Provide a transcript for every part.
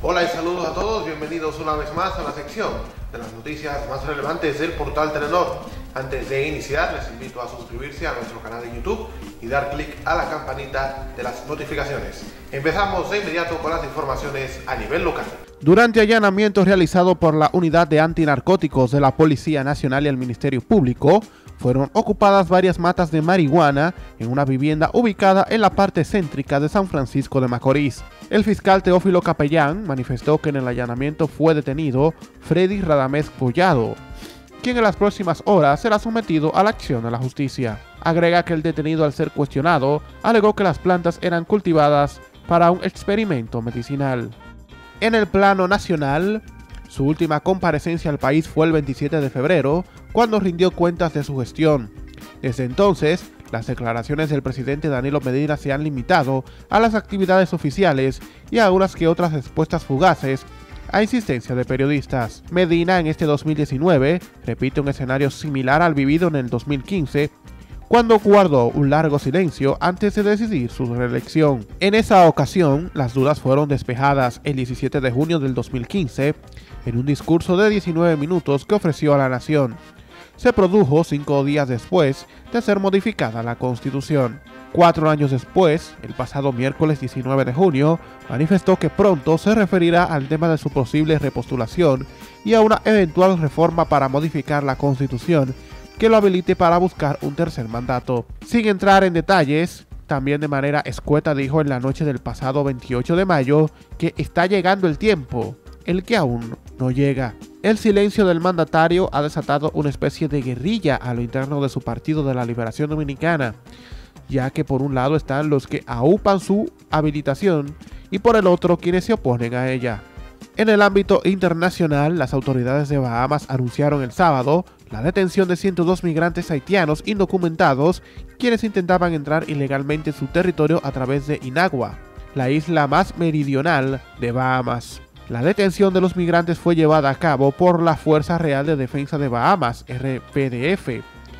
Hola y saludos a todos, bienvenidos una vez más a la sección de las noticias más relevantes del portal Telenor. Antes de iniciar, les invito a suscribirse a nuestro canal de YouTube y dar clic a la campanita de las notificaciones. Empezamos de inmediato con las informaciones a nivel local. Durante allanamientos realizados por la Unidad de Antinarcóticos de la Policía Nacional y el Ministerio Público, fueron ocupadas varias matas de marihuana en una vivienda ubicada en la parte céntrica de San Francisco de Macorís. El fiscal Teófilo Capellán manifestó que en el allanamiento fue detenido Freddy Radamés Collado, quien en las próximas horas será sometido a la acción de la justicia. Agrega que el detenido, al ser cuestionado, alegó que las plantas eran cultivadas para un experimento medicinal. En el plano nacional, su última comparecencia al país fue el 27 de febrero, cuando rindió cuentas de su gestión. Desde entonces, las declaraciones del presidente Danilo Medina se han limitado a las actividades oficiales y a unas que otras respuestas fugaces a insistencia de periodistas. Medina en este 2019 repite un escenario similar al vivido en el 2015, cuando guardó un largo silencio antes de decidir su reelección. En esa ocasión, las dudas fueron despejadas el 17 de junio del 2015 en un discurso de 19 minutos que ofreció a la nación. Se produjo 5 días después de ser modificada la Constitución. 4 años después, el pasado miércoles 19 de junio, manifestó que pronto se referirá al tema de su posible repostulación y a una eventual reforma para modificar la Constitución que lo habilite para buscar un tercer mandato. Sin entrar en detalles, también de manera escueta dijo en la noche del pasado 28 de mayo que está llegando el tiempo, el que aún no llega. El silencio del mandatario ha desatado una especie de guerrilla a lo interno de su Partido de la Liberación Dominicana, ya que por un lado están los que aupan su habilitación y por el otro quienes se oponen a ella. En el ámbito internacional, las autoridades de Bahamas anunciaron el sábado la detención de 102 migrantes haitianos indocumentados quienes intentaban entrar ilegalmente en su territorio a través de Inagua, la isla más meridional de Bahamas. La detención de los migrantes fue llevada a cabo por la Fuerza Real de Defensa de Bahamas, RPDF,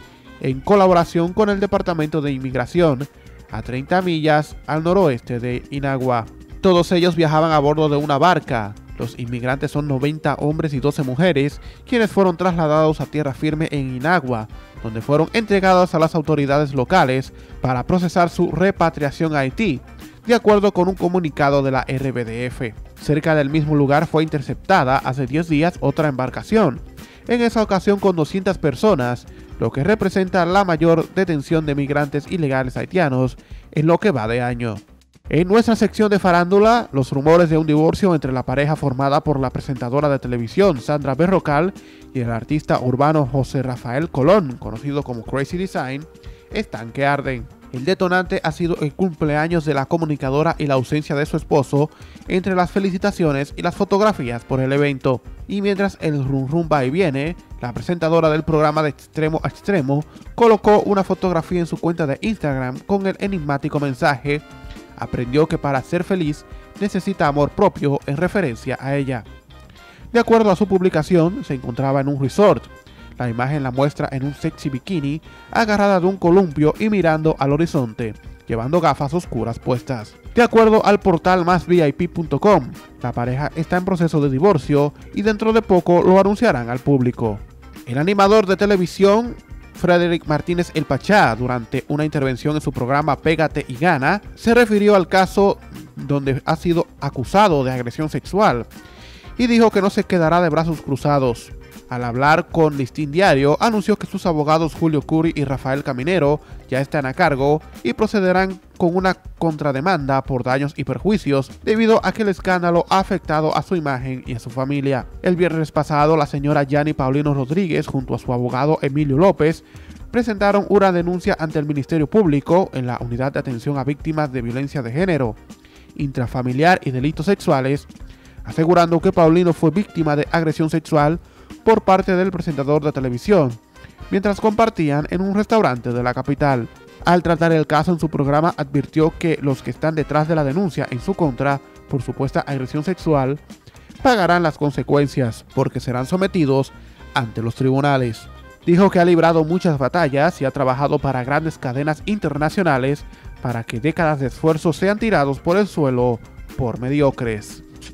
en colaboración con el Departamento de Inmigración, a 30 millas al noroeste de Inagua. Todos ellos viajaban a bordo de una barca. Los inmigrantes son 90 hombres y 12 mujeres, quienes fueron trasladados a tierra firme en Inagua, donde fueron entregados a las autoridades locales para procesar su repatriación a Haití, de acuerdo con un comunicado de la RBDF. Cerca del mismo lugar fue interceptada hace 10 días otra embarcación, en esa ocasión con 200 personas, lo que representa la mayor detención de migrantes ilegales haitianos en lo que va de año. En nuestra sección de farándula, los rumores de un divorcio entre la pareja formada por la presentadora de televisión Sandra Berrocal y el artista urbano José Rafael Colón, conocido como Crazy Design, están que arden. El detonante ha sido el cumpleaños de la comunicadora y la ausencia de su esposo entre las felicitaciones y las fotografías por el evento. Y mientras el rum rum va y viene, la presentadora del programa de Extremo a Extremo colocó una fotografía en su cuenta de Instagram con el enigmático mensaje: aprendió que para ser feliz necesita amor propio, en referencia a ella. De acuerdo a su publicación, se encontraba en un resort. La imagen la muestra en un sexy bikini, agarrada de un columpio y mirando al horizonte, llevando gafas oscuras puestas. De acuerdo al portal másvip.com, la pareja está en proceso de divorcio y dentro de poco lo anunciarán al público. El animador de televisión Frederick Martínez El Pachá, durante una intervención en su programa Pégate y Gana, se refirió al caso donde ha sido acusado de agresión sexual y dijo que no se quedará de brazos cruzados. Al hablar con Listín Diario, anunció que sus abogados Julio Curi y Rafael Caminero ya están a cargo y procederán con una contrademanda por daños y perjuicios debido a que el escándalo ha afectado a su imagen y a su familia. El viernes pasado, la señora Yanni Paulino Rodríguez junto a su abogado Emilio López presentaron una denuncia ante el Ministerio Público en la Unidad de Atención a Víctimas de Violencia de Género, Intrafamiliar y Delitos Sexuales, asegurando que Paulino fue víctima de agresión sexual por parte del presentador de televisión, mientras compartían en un restaurante de la capital. Al tratar el caso en su programa, advirtió que los que están detrás de la denuncia en su contra por supuesta agresión sexual pagarán las consecuencias porque serán sometidos ante los tribunales. Dijo que ha librado muchas batallas y ha trabajado para grandes cadenas internacionales para que décadas de esfuerzo sean tirados por el suelo por mediocres. Voy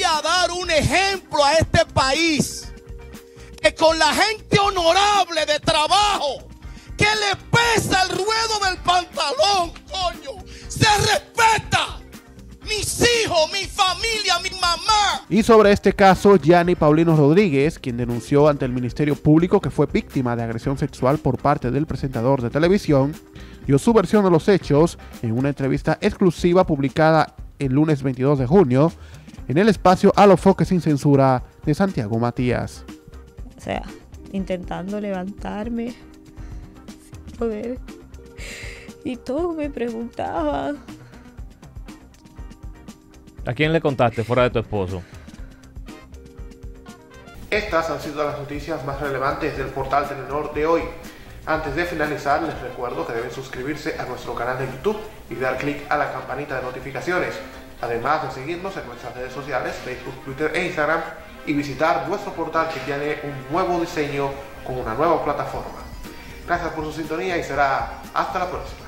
a dar un ejemplo a este país, que con la gente honorable de trabajo, que le pesa el ruedo del pantalón, coño, se respeta. Mis hijos, mi familia, mi mamá. Y sobre este caso, Gianni Paulino Rodríguez, quien denunció ante el Ministerio Público que fue víctima de agresión sexual por parte del presentador de televisión, dio su versión de los hechos en una entrevista exclusiva publicada el lunes 22 de junio en el espacio A los Foques sin Censura de Santiago Matías. O sea, intentando levantarme sin poder. Y todos me preguntaban. ¿A quién le contaste fuera de tu esposo? Estas han sido las noticias más relevantes del portal Telenor de hoy. Antes de finalizar, les recuerdo que deben suscribirse a nuestro canal de YouTube y dar clic a la campanita de notificaciones, además de seguirnos en nuestras redes sociales, Facebook, Twitter e Instagram, y visitar nuestro portal que tiene un nuevo diseño con una nueva plataforma. Gracias por su sintonía y será hasta la próxima.